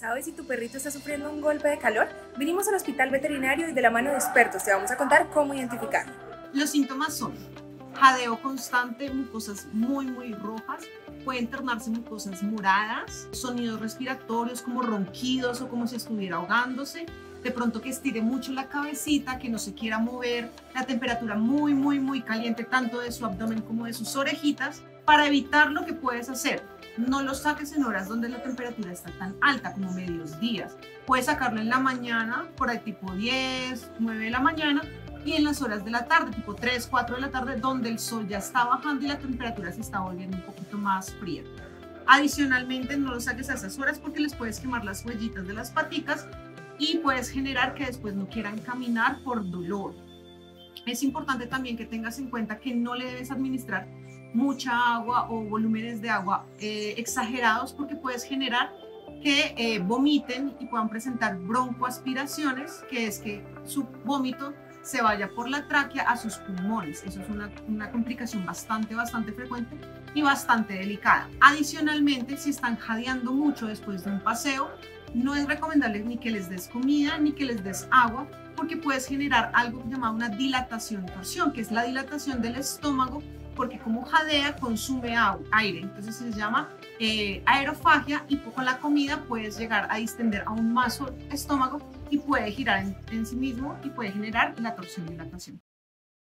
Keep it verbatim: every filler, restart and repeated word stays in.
¿Sabes si tu perrito está sufriendo un golpe de calor? Vinimos al hospital veterinario y de la mano de expertos te vamos a contar cómo identificarlo. Los síntomas son jadeo constante, mucosas muy muy rojas, pueden tornarse mucosas moradas, sonidos respiratorios como ronquidos o como si estuviera ahogándose, de pronto que estire mucho la cabecita, que no se quiera mover, la temperatura muy muy muy caliente tanto de su abdomen como de sus orejitas. Para evitar, lo que puedes hacer: no lo saques en horas donde la temperatura está tan alta como medios días. Puedes sacarlo en la mañana, por ahí tipo diez, nueve de la mañana, y en las horas de la tarde, tipo tres, cuatro de la tarde, donde el sol ya está bajando y la temperatura se está volviendo un poquito más fría. Adicionalmente, no lo saques a esas horas porque les puedes quemar las huellitas de las paticas y puedes generar que después no quieran caminar por dolor. Es importante también que tengas en cuenta que no le debes administrar mucha agua o volúmenes de agua eh, exagerados, porque puedes generar que eh, vomiten y puedan presentar broncoaspiraciones, que es que su vómito se vaya por la tráquea a sus pulmones. Eso es una, una complicación bastante, bastante frecuente y bastante delicada. Adicionalmente, si están jadeando mucho después de un paseo, no es recomendable ni que les des comida ni que les des agua, porque puedes generar algo llamado una dilatación torsión, que es la dilatación del estómago, porque como jadea consume agua, aire, entonces se llama eh, aerofagia, y con la comida puedes llegar a distender aún más su estómago y puede girar en, en sí mismo y puede generar la torsión dilatación.